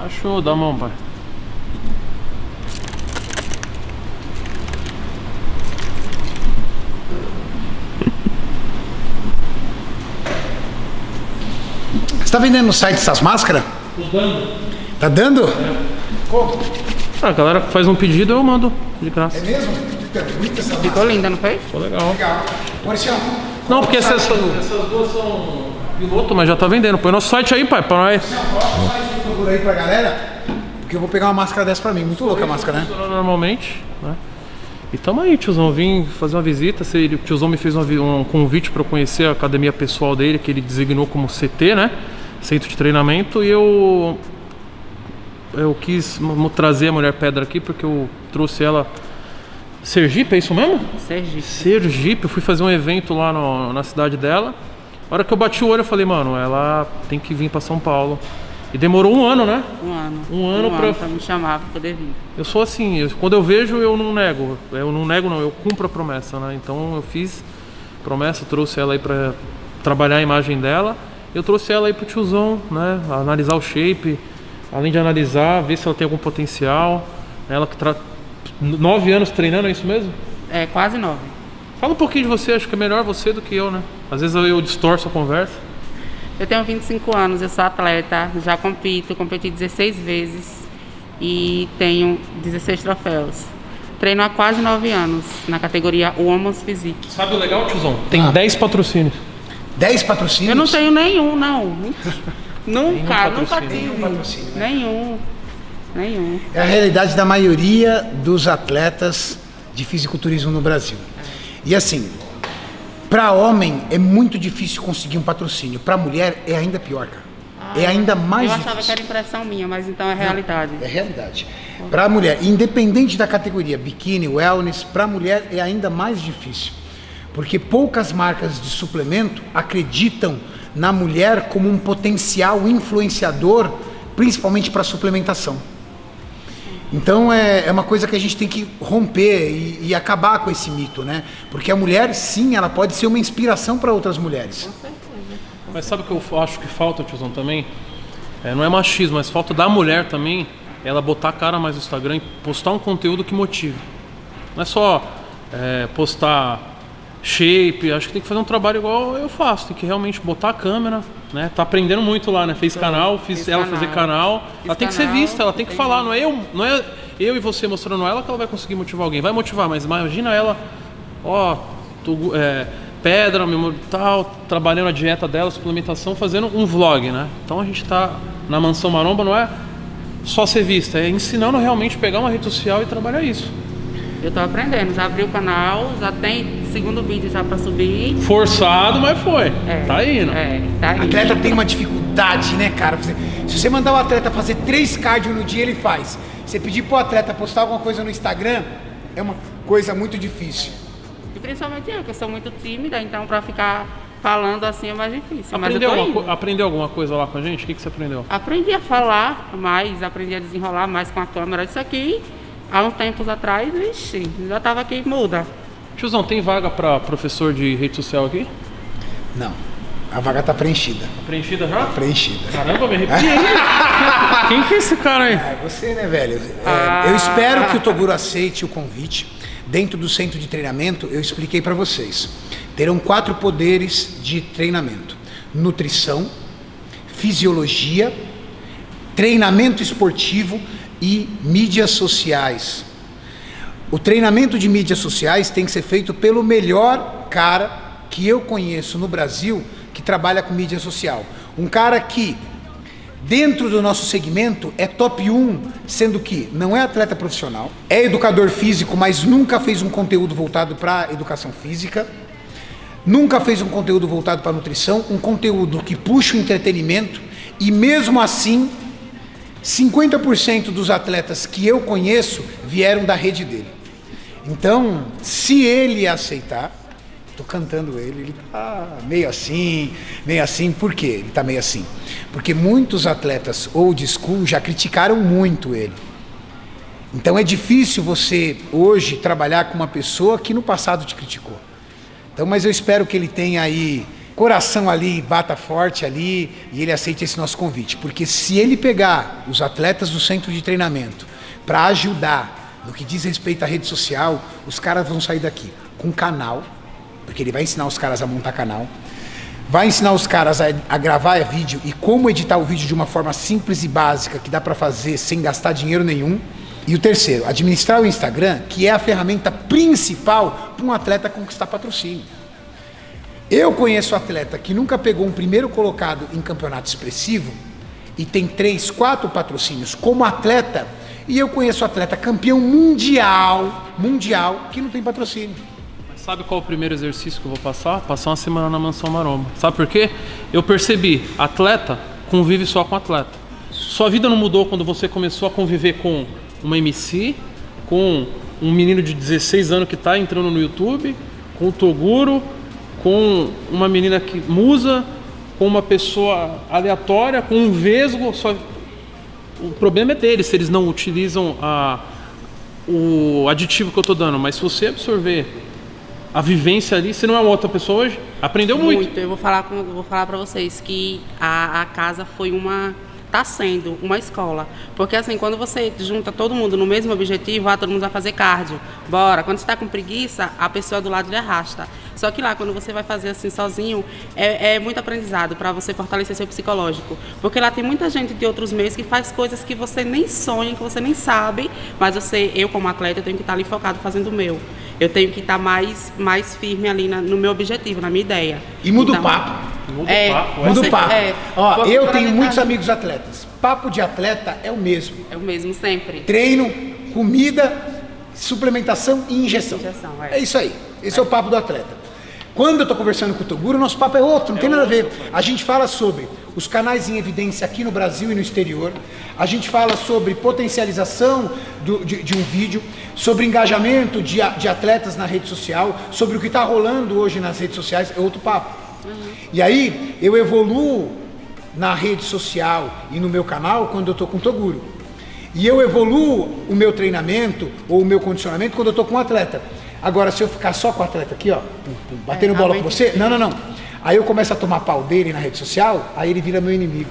Achou, dá a mão, pai. Você tá vendendo no site essas máscaras? Tô dando. Tá dando? É. Como? A galera faz um pedido, eu mando de graça. É mesmo? Fica bonita essa máscara. Ficou linda, não foi? Ficou legal. Legal. Maurício, Não, porque essas duas são piloto, mas já tá vendendo. Põe nosso site aí, pai, pra nós. posso fazer um procura aí pra galera? Porque eu vou pegar uma máscara dessa pra mim. Muito louca a máscara, né? Funciona normalmente, né? E tamo aí, tiozão. Vim fazer uma visita. O tiozão me fez um convite pra eu conhecer a academia pessoal dele, que ele designou como CT, né? Centro de treinamento. E eu quis trazer a Mulher Pedra aqui porque eu trouxe ela. Sergipe, é isso mesmo? Sergipe. Sergipe, eu fui fazer um evento lá na cidade dela. A hora que eu bati o olho, eu falei, mano, ela tem que vir pra São Paulo. E demorou um ano, né? Um ano pra me chamar pra poder vir. Eu sou assim, quando eu vejo, eu não nego. Eu não nego, não, eu cumpro a promessa, né? Então eu fiz promessa, trouxe ela aí pra trabalhar a imagem dela. Eu trouxe ela aí pro tiozão, né? Analisar o shape, além de analisar, ver se ela tem algum potencial. Ela que 9 anos treinando, é isso mesmo? É, quase 9. Fala um pouquinho de você, acho que é melhor você do que eu, né? Às vezes eu distorço a conversa. Eu tenho 25 anos, eu sou atleta, já competi 16 vezes e tenho 16 troféus. Treino há quase 9 anos, na categoria Women's Physique. Sabe o legal, tiozão? Tem 10 patrocínios. 10 patrocínios? Eu não tenho nenhum, não. Nunca tive. Nenhum, né? Nenhum. É a realidade da maioria dos atletas de fisiculturismo no Brasil. E assim, para homem é muito difícil conseguir um patrocínio. Para mulher é ainda pior, cara. É ainda mais difícil. Eu achava que era impressão minha, mas então é realidade. Não, é realidade. Para mulher, independente da categoria, biquíni, wellness, para mulher é ainda mais difícil. Porque poucas marcas de suplemento acreditam na mulher como um potencial influenciador, principalmente para suplementação. Então é uma coisa que a gente tem que romper e acabar com esse mito, né? Porque a mulher, sim, ela pode ser uma inspiração para outras mulheres. Mas sabe o que eu acho que falta, tiozão, também? Não é machismo, mas falta da mulher também, ela botar a cara mais no Instagram e postar um conteúdo que motive. Não é só postar shape, acho que tem que fazer um trabalho igual eu faço, tem que realmente botar a câmera, né? Tá aprendendo muito lá, né? Fiz canal, fiz ela fazer canal. Ela tem que ser vista, ela tem que falar, não é eu e você mostrando ela que ela vai conseguir motivar alguém. Vai motivar, mas imagina ela, pedra, tal, trabalhando a dieta dela, suplementação, fazendo um vlog, né? Então a gente tá na Mansão Maromba, não é só ser vista, é ensinando realmente pegar uma rede social e trabalhar isso. Eu tô aprendendo, já abri o canal, já tem segundo vídeo já pra subir. Forçado, mas foi. Tá indo. Tá indo. Atleta tem uma dificuldade, né, cara? Se você mandar o atleta fazer 3 cardio no dia, ele faz. Você pedir pro atleta postar alguma coisa no Instagram, é uma coisa muito difícil. E principalmente eu, que eu sou muito tímida, então pra ficar falando assim é mais difícil. Aprendeu alguma coisa lá com a gente? O que você aprendeu? Aprendi a falar mais, aprendi a desenrolar mais com a câmera. Isso aqui, há uns tempos atrás, vixi, já tava aqui muda. Tiozão, tem vaga pra professor de rede social aqui? Não, a vaga tá preenchida. Preenchida já? Tá preenchida. Caramba, me arrepiei. Quem que é esse cara aí? É você, né, velho? Eu espero que o Toguro aceite o convite. Dentro do centro de treinamento, eu expliquei para vocês. Terão 4 poderes de treinamento: nutrição, fisiologia, treinamento esportivo e mídias sociais. O treinamento de mídias sociais tem que ser feito pelo melhor cara que eu conheço no Brasil que trabalha com mídia social. Um cara que, dentro do nosso segmento, é top 1, sendo que não é atleta profissional, é educador físico, mas nunca fez um conteúdo voltado para educação física, nunca fez um conteúdo voltado para nutrição, um conteúdo que puxa o entretenimento, e mesmo assim, 50% dos atletas que eu conheço vieram da rede dele. Então, se ele aceitar, tô cantando ele tá meio assim, por quê? Ele tá meio assim. Porque muitos atletas old school já criticaram muito ele. Então é difícil você hoje trabalhar com uma pessoa que no passado te criticou. Então, mas eu espero que ele tenha aí coração ali, bata forte ali e ele aceite esse nosso convite. Porque se ele pegar os atletas do centro de treinamento para ajudar no que diz respeito à rede social, os caras vão sair daqui com canal, porque ele vai ensinar os caras a montar canal, vai ensinar os caras a gravar vídeo e como editar o vídeo de uma forma simples e básica que dá para fazer sem gastar dinheiro nenhum. E o terceiro, administrar o Instagram, que é a ferramenta principal para um atleta conquistar patrocínio. Eu conheço atleta que nunca pegou um primeiro colocado em campeonato expressivo e tem 3, 4 patrocínios como atleta, e eu conheço atleta campeão mundial que não tem patrocínio. Mas sabe qual é o primeiro exercício que eu vou passar? Passar uma semana na Mansão Maromba. Sabe por quê? Eu percebi, atleta convive só com atleta. Sua vida não mudou quando você começou a conviver com uma MC, com um menino de 16 anos que está entrando no YouTube, com o Toguro, com uma menina que musa, com uma pessoa aleatória, com um vesgo. O problema é deles, se eles não utilizam o aditivo que eu estou dando. Mas se você absorver a vivência ali, você não é uma outra pessoa hoje? Aprendeu muito. Eu vou falar para vocês que a casa foi está sendo uma escola, porque assim, quando você junta todo mundo no mesmo objetivo, todo mundo vai fazer cardio, bora, quando você está com preguiça, a pessoa do lado lhe arrasta, só que lá, quando você vai fazer assim sozinho, é muito aprendizado para você fortalecer seu psicológico, porque lá tem muita gente de outros meios que faz coisas que você nem sonha, que você nem sabe, mas eu como atleta, eu tenho que estar ali focado fazendo o meu, eu tenho que estar mais firme ali no meu objetivo, na minha ideia. E muda o papo. Muda o papo. Ó, eu tenho muitos amigos atletas. Papo de atleta é o mesmo. É o mesmo sempre. Treino, comida, suplementação e injeção. É isso aí. Esse é o papo do atleta. Quando eu estou conversando com o Toguro, nosso papo é outro, não tem nada a ver. A gente fala sobre os canais em evidência aqui no Brasil e no exterior. A gente fala sobre potencialização de um vídeo, sobre engajamento de atletas na rede social, sobre o que está rolando hoje nas redes sociais, é outro papo. E aí, eu evoluo na rede social e no meu canal quando eu estou com o Toguro. E eu evoluo o meu treinamento ou o meu condicionamento quando eu estou com um atleta. Agora, se eu ficar só com o atleta aqui, ó, batendo bola com você, não. Aí eu começo a tomar pau dele na rede social, aí ele vira meu inimigo.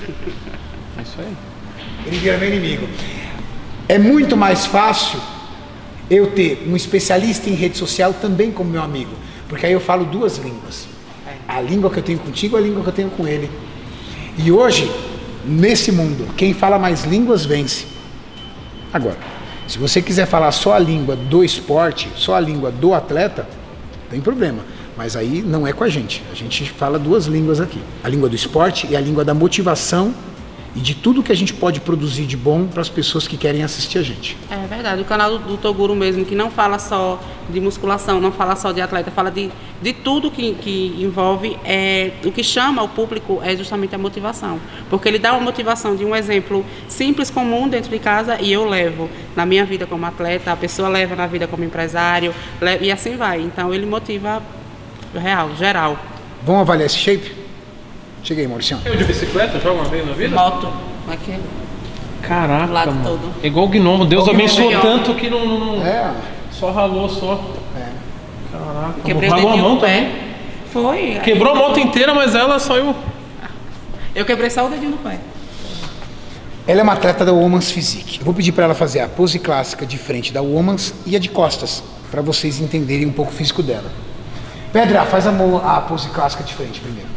É isso aí. Ele vira meu inimigo. É muito mais fácil eu ter um especialista em rede social também como meu amigo, porque aí eu falo 2 línguas. A língua que eu tenho contigo, a língua que eu tenho com ele. E hoje, nesse mundo, quem fala mais línguas vence. Agora, se você quiser falar só a língua do esporte, só a língua do atleta, tem problema. Mas aí não é com a gente. A gente fala 2 línguas aqui. A língua do esporte e a língua da motivação e de tudo que a gente pode produzir de bom para as pessoas que querem assistir a gente. É verdade, o canal do Toguro mesmo, que não fala só de musculação, não fala só de atleta, fala de tudo que envolve, o que chama o público é justamente a motivação, porque ele dá uma motivação de um exemplo simples, comum dentro de casa, e eu levo na minha vida como atleta, a pessoa leva na vida como empresário, e assim vai, então ele motiva geral. Vamos avaliar esse shape? Cheguei, Maurício. Eu de bicicleta, joga uma vez na vida? Moto, aqui. Caraca, lado mano. todo. É igual o gnomo, Deus abençoou tanto que não só ralou, só. Caraca, quebrei ralou a mão pé. também. Foi. Quebrou a moto inteira, mas ela saiu. Eu quebrei só o dedinho do pé. Ela é uma atleta da Women's Physique. Eu vou pedir para ela fazer a pose clássica de frente da Women's e a de costas, para vocês entenderem um pouco o físico dela. Pedra, faz a pose clássica de frente primeiro.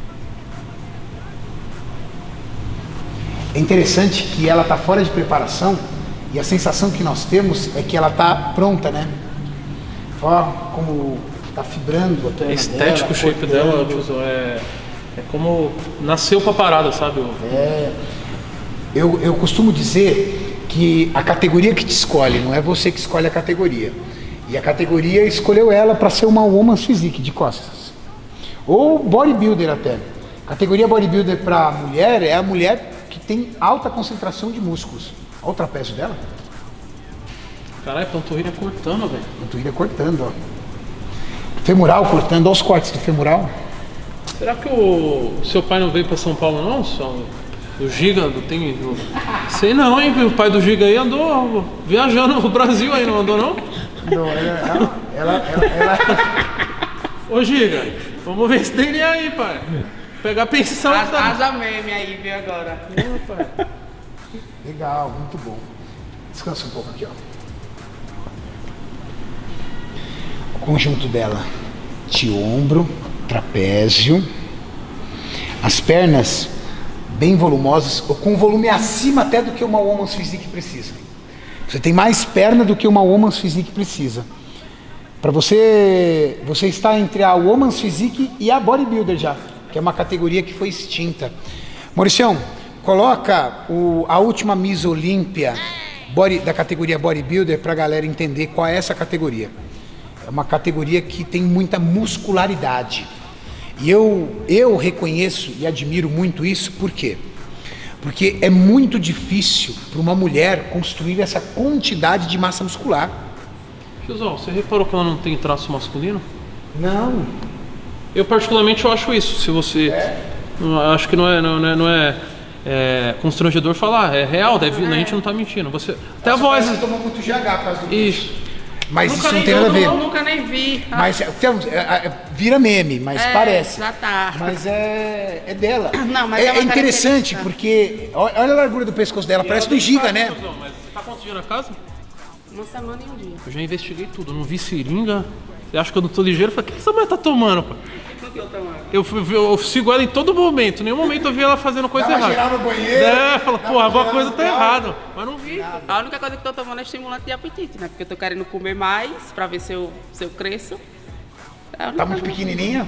É interessante que ela está fora de preparação e a sensação que nós temos é que ela está pronta, né? Ó, como está fibrando a perna estético o shape dela, Tiozo, é como nasceu pra parada, sabe? Eu costumo dizer que a categoria que te escolhe, não é você que escolhe a categoria. E a categoria escolheu ela para ser uma Woman's Physique de costas. Ou bodybuilder até. Categoria bodybuilder para mulher é a mulher que tem alta concentração de músculos. Olha o trapézio dela. Caralho, panturrilha cortando, velho. Panturrilha cortando, ó. Femoral cortando, olha os cortes do femoral. Será que o seu pai não veio pra São Paulo, não? O Giga tem. Sei não, hein? O pai do Giga aí andou viajando no Brasil aí, não andou, não? Não, ela... Ô Giga, Vamos ver esse DNA aí, pai. Pegar a pensão. Haja meme aí, viu, agora. Pai. Legal, muito bom. Descansa um pouco aqui, ó. O conjunto dela de ombro, trapézio, as pernas bem volumosas, ou com volume acima até do que uma Woman's Physique precisa. Você tem mais perna do que uma Woman's Physique precisa. Para você está entre a Woman's Physique e a Bodybuilder já, que é uma categoria que foi extinta. Mauricião, coloca a última Miss Olímpia da categoria Bodybuilder para a galera entender qual é essa categoria. É uma categoria que tem muita muscularidade. E eu reconheço e admiro muito isso, por quê? Porque é muito difícil para uma mulher construir essa quantidade de massa muscular. Tiozão, você reparou que ela não tem traço masculino? Não. Eu particularmente eu acho isso. Se você... acho que não é constrangedor falar, é real, a gente não tá mentindo. Até a voz... Você tomou muito GH por causa do Isso. Mas Nunca isso não tem nada a ver. Eu nunca nem vi. Mas vira meme, mas parece. Já tá. Mas é dela. Não, mas é interessante porque olha a largura do pescoço dela, parece do Giga, né? Mas você tá quantos dias na casa? Uma semana e um dia. Eu já investiguei tudo, não vi seringa. Você acha que eu não tô ligeiro? Eu falei, o que essa mulher tá tomando, pô? Eu sigo ela em todo momento. Em nenhum momento eu vi ela fazendo coisa Dá uma errada. geral no banheiro. Fala, pô, alguma coisa tá errada. Mas não vi. A única coisa que eu tô tomando é estimulante de apetite, né? Porque eu tô querendo comer mais pra ver se eu cresço. Tá muito pequenininha?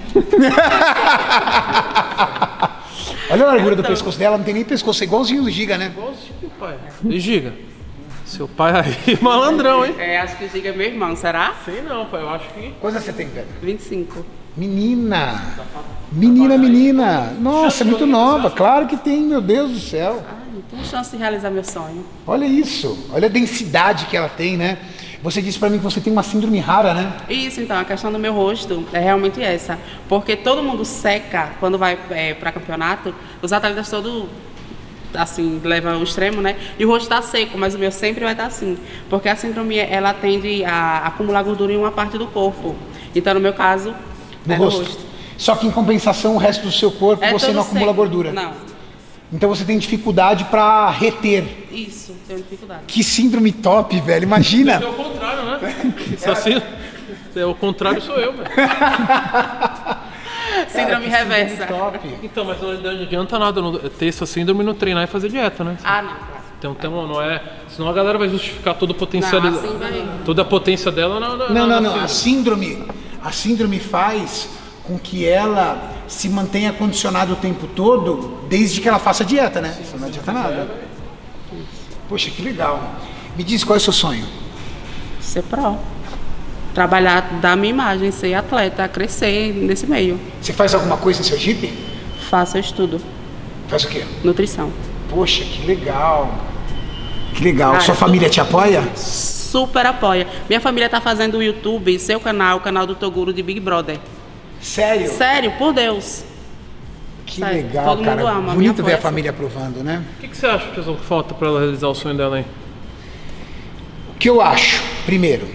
Olha a largura do pescoço dela, não tem nem pescoço, é igualzinho do Giga, né? Igualzinho, pai. E Giga? Seu pai aí, malandrão, hein? Acho que o Giga é meu irmão, será? Sei não, pai, eu acho que... Quantos você tem, velho? 25. Menina! Menina! Nossa, é muito nova, claro que tem, meu Deus do céu. Tem chance de realizar meu sonho. Olha isso, olha a densidade que ela tem, né? Você disse pra mim que você tem uma síndrome rara, né? Isso, então, a questão do meu rosto é realmente essa. Porque todo mundo seca quando vai pra campeonato, os atletas todos... assim, leva ao extremo, né? E o rosto tá seco, mas o meu sempre vai estar assim. Porque a síndrome, ela tende a acumular gordura em uma parte do corpo. Então, no meu caso, no rosto. Só que em compensação, o resto do seu corpo, você não acumula gordura. Não. Então você tem dificuldade pra reter. Isso, tenho dificuldade. Que síndrome top, velho. Imagina. É o contrário, né? Isso assim, o contrário sou eu, velho. Síndrome reversa. Top. Então, mas não adianta nada ter essa síndrome e não treinar e fazer dieta, né? Não. Então não é. Senão a galera vai justificar todo o potencial. Não, assim vai... Toda a potência dela Não. A síndrome faz com que ela se mantenha condicionada o tempo todo, desde que ela faça dieta, né? Isso não adianta nada. Poxa, que legal. Me diz, qual é o seu sonho? Ser pró. Trabalhar da minha imagem, ser atleta, crescer nesse meio. Você faz alguma coisa em seu Jeep? Faço estudo. Faz o quê? Nutrição. Poxa, que legal. Que legal. Sua família te apoia? Super apoia. Minha família tá fazendo o YouTube, seu canal, o canal do Toguro de Big Brother. Sério? Sério, por Deus. Que Sério. legal, todo cara. Mundo ama. Bonito ver a família aprovando, né? O que você acha, Tiozão, que falta pra ela realizar o sonho dela aí? O que eu acho, primeiro,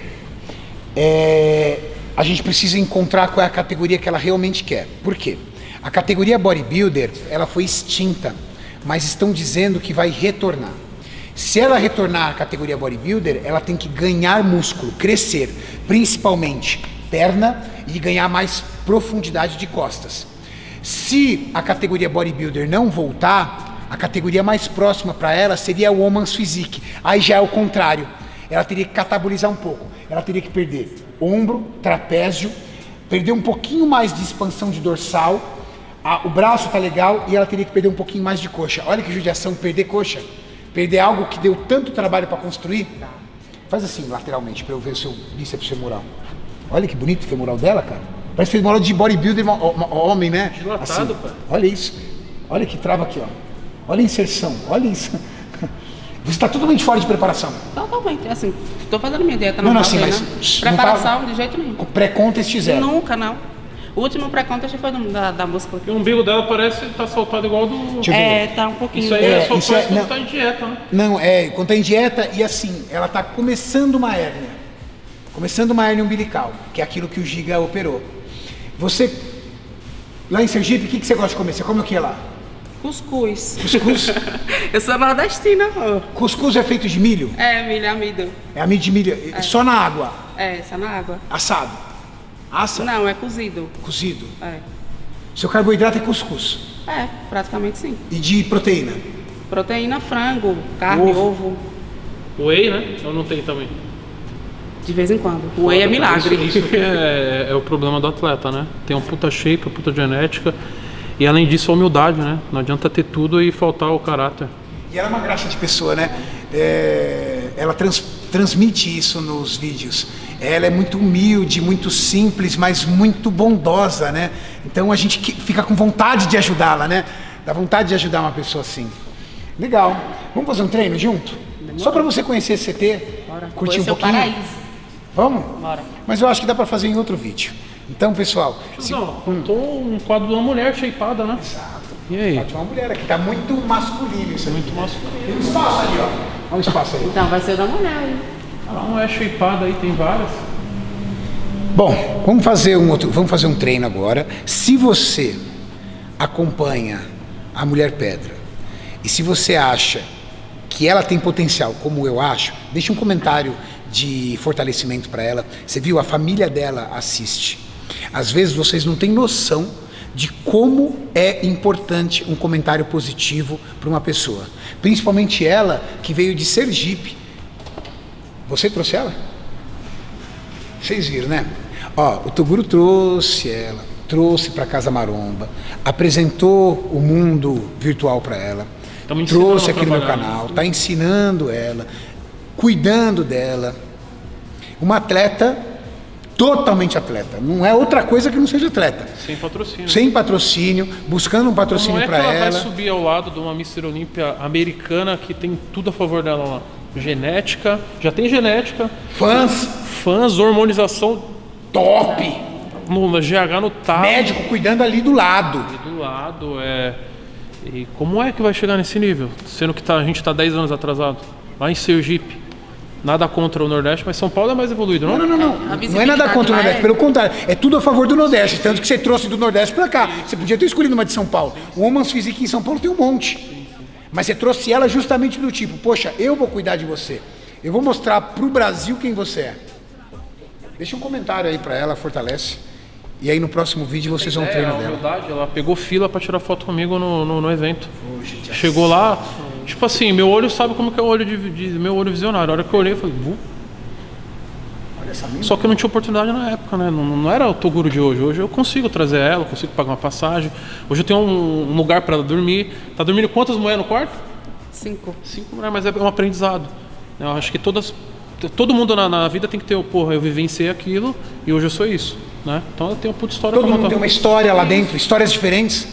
a gente precisa encontrar qual é a categoria que ela realmente quer. Por quê? A categoria Bodybuilder, ela foi extinta, mas estão dizendo que vai retornar. Se ela retornar à categoria Bodybuilder, ela tem que ganhar músculo, crescer, principalmente perna e ganhar mais profundidade de costas. Se a categoria Bodybuilder não voltar, a categoria mais próxima para ela seria a Woman's Physique. Aí já é o contrário. Ela teria que catabolizar um pouco. Ela teria que perder ombro, trapézio, perder um pouquinho mais de expansão de dorsal, o braço tá legal e ela teria que perder um pouquinho mais de coxa. Olha que judiação, perder coxa. Perder algo que deu tanto trabalho para construir. Faz assim, lateralmente, para eu ver o seu bíceps femoral. Olha que bonito o femoral dela, cara. Parece femoral de bodybuilder homem, né? Dilatado, assim. pai. Olha isso. Olha que trava aqui, ó. Olha a inserção, olha isso. Você está totalmente fora de preparação. Totalmente, assim, estou fazendo minha dieta Não, normal, assim, né? mas Preparação, de jeito nenhum. Pré-contest zero. Nunca, não. O último pré-contest foi da música. E o umbigo dela parece estar soltado igual do... Deixa eu ver. Tá um pouquinho. Isso aí é só isso faz quando não. tá em dieta, né? Não, quando tá em dieta e assim, ela tá começando uma hérnia. Começando uma hérnia umbilical, que é aquilo que o Giga operou. Você Lá em Sergipe, o que você gosta de comer? Você come o que lá? Cuscuz. Cuscuz? Eu sou nordestina, pô. Cuscuz é feito de milho? É, milho, amido. É amido de milho, só na água? É, só na água. Assado? Assa? Não, é cozido. Cozido? É. Seu carboidrato é cuscuz? É, praticamente sim. E de proteína? Proteína, frango, carne, ovo. Whey, né? Ou não tem também? De vez em quando. O whey é milagre. Isso que é o problema do atleta, né? Tem uma puta shape, uma puta genética. E além disso, a humildade, né? Não adianta ter tudo e faltar o caráter. E ela é uma graça de pessoa, né? Ela transmite isso nos vídeos. Ela é muito humilde, muito simples, mas muito bondosa, né? Então a gente fica com vontade de ajudá-la, né? Dá vontade de ajudar uma pessoa assim. Legal. Vamos fazer um treino junto? Só para você conhecer esse CT, Bora. curtir um Conhecer o pouquinho. paraíso. Vamos? Bora. Mas eu acho que dá para fazer em outro vídeo. Então, pessoal... Faltou um quadro de uma mulher shapeada, né? Exato. E aí? Pode uma mulher aqui, tá muito masculino isso aqui. Muito masculino. Tem um espaço ali, ó. Olha o espaço aí. Então vai ser da mulher aí. Não é shapeada aí, tem várias. Bom, vamos fazer um treino agora. Se você acompanha a Mulher Pedra e se você acha que ela tem potencial, como eu acho, deixa um comentário de fortalecimento para ela. Você viu, a família dela assiste. Às vezes vocês não têm noção de como é importante um comentário positivo para uma pessoa. Principalmente ela que veio de Sergipe. Você trouxe ela? Vocês viram, né? Ó, o Toguro trouxe ela, trouxe para Casa Maromba, apresentou o mundo virtual para ela, trouxe aqui no meu canal, está ensinando ela, cuidando dela. Uma atleta, totalmente atleta, não é outra coisa que não seja atleta. Sem patrocínio. Sem patrocínio, buscando um patrocínio para ela. Ela vai subir ao lado de uma Mr. Olímpia americana que tem tudo a favor dela lá. Genética, já tem genética. Fãs, hormonização top. No GH no talo. Médico cuidando ali do lado. Ali do lado, E como é que vai chegar nesse nível? Sendo que a gente está 10 anos atrasado. Lá em Sergipe. Nada contra o Nordeste, mas São Paulo é mais evoluído, não? Não. Não é nada contra o Nordeste, pelo contrário. É tudo a favor do Nordeste. Tanto que você trouxe do Nordeste para cá. Você podia ter escolhido uma de São Paulo. O Women's Physique em São Paulo tem um monte. Mas você trouxe ela justamente do tipo, poxa, eu vou cuidar de você. Eu vou mostrar pro Brasil quem você é. Deixa um comentário aí para ela, fortalece. E aí no próximo vídeo vocês vão treinar dela. Verdade, ela pegou fila para tirar foto comigo no evento. Chegou lá, tipo assim, meu olho sabe como que é o olho meu olho visionário. A hora que eu olhei, eu falei, só que eu não tinha oportunidade na época, né? Não era o Toguro de hoje. Hoje eu consigo trazer ela, consigo pagar uma passagem. Hoje eu tenho um lugar para ela dormir. Tá dormindo quantas mulheres no quarto? 5. 5 mulheres, mas é um aprendizado. Eu acho que todo mundo na vida tem que ter, eu vivenciei aquilo e hoje eu sou isso, né? Então eu tenho uma puta história. Todo mundo tem uma história lá dentro, histórias diferentes.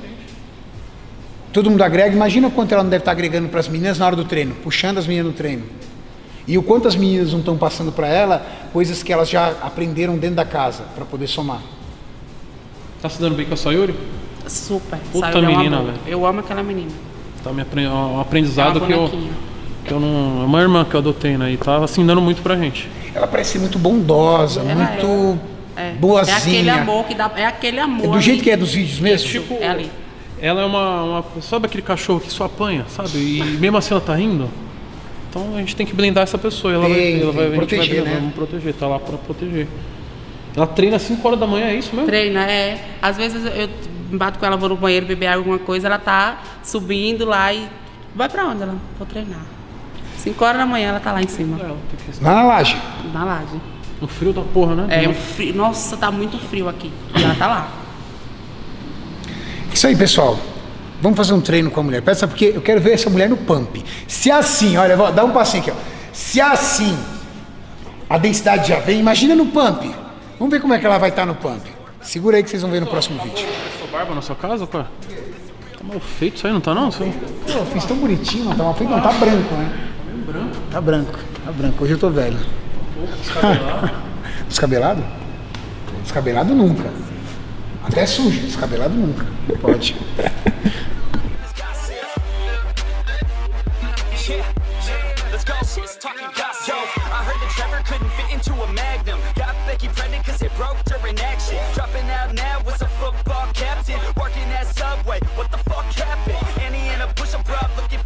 Todo mundo agrega. Imagina quanto ela não deve estar agregando para as meninas na hora do treino, puxando as meninas no treino. E o quanto as meninas não estão passando para ela coisas que elas já aprenderam dentro da casa para poder somar. Tá se dando bem com a Sayuri? Super. Puta Sayuri menina, é um amor. velho. Eu amo aquela menina. Tá um aprendizado É que eu não. É uma irmã que eu adotei, né? E tá ensinando muito pra gente. Ela parece ser muito bondosa, muito boazinha. É aquele amor que dá. É aquele amor. É do jeito que é dos vídeos mesmo? Tipo, É ali. ela é uma. Sabe aquele cachorro que só apanha, sabe? E mesmo assim ela tá rindo? Então a gente tem que blindar essa pessoa. Ela vai proteger, né? Vamos proteger, tá lá pra proteger. Ela treina às 5 horas da manhã, é isso mesmo? Treina, Às vezes eu bato com ela, vou no banheiro beber alguma coisa, ela tá subindo lá e. Vai pra onde ela? Vou treinar. 5 horas da manhã ela tá lá em cima. Lá na laje. Na laje. No frio da porra, né? O frio. Nossa, tá muito frio aqui. E ela tá lá. Isso aí, pessoal. Vamos fazer um treino com a mulher. Pensa, porque eu quero ver essa mulher no pump. Se assim, olha, dá um passinho aqui, ó. Se assim a densidade já vem, imagina no pump. Vamos ver como é que ela vai estar no pump. Segura aí que vocês vão ver no próximo vídeo. Sua barba na sua casa, cara? Tá mal feito isso aí, não tá não? Pô, eu fiz tão bonitinho, não tá mal feito, não. Tá branco, né? Tá branco. Tá branco. Hoje eu tô velho. Descabelado? Descabelado? Descabelado nunca. Até sujo, descabelado nunca. Pode. let's go. Talking gossip. Yo, I heard that Trevor couldn't fit into a Magnum. Got Becky pregnant cause it broke during action. Dropping out now was a football captain. Working at Subway, what the fuck happened?